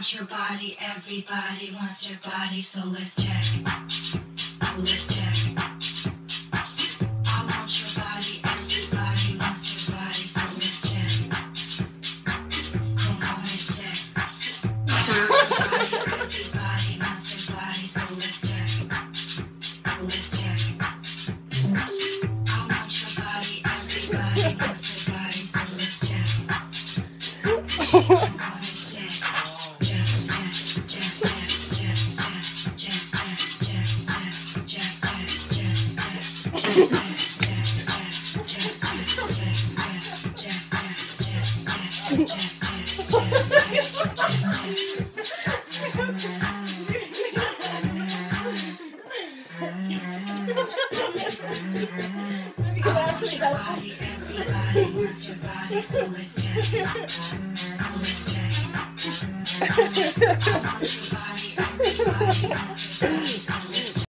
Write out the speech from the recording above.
want your body, everybody wants your body, so let's check. Let's check. I want your body, everybody wants your body, so let's check. Come on, let's check. Everybody wants your body, so let's check. Let's check. I want your body, everybody wants your body, so let's check. Come on, let's check. Everybody wants your body, so let's check. Let's check. I want your body.